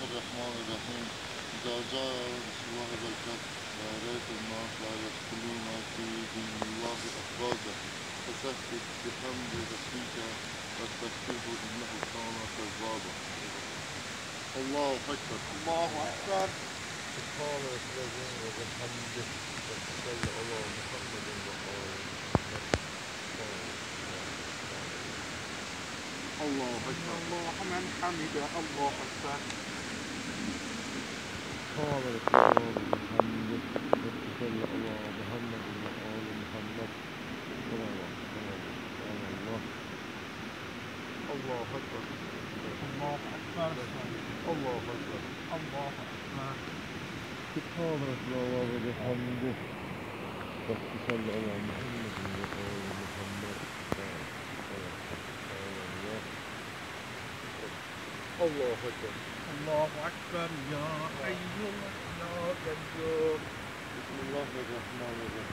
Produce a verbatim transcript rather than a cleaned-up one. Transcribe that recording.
الرحمن الرحيم إذا جاء نصر الله والفتح ورأيت الناس لا يدخلون في دين الله أفواجا فسبح بحمد ربك واستغفره إنه كان توابا. الله أكبر. الله أكبر. سبحان الذي وبحمده وصلى على محمد وآله الله أكبر. الله من حمده الله أكبر. سبحان الذي وبحمده وصلى على محمد وآل محمد صلوات الله. الله أكبر. الله أكبر. الله أكبر. الله أكبر. سبحان الله وبحمده وصلى على محمد وآل محمد الله أكبر. الله أكبر. يا أيها يا قيوم. بسم الله الرحمن الرحيم.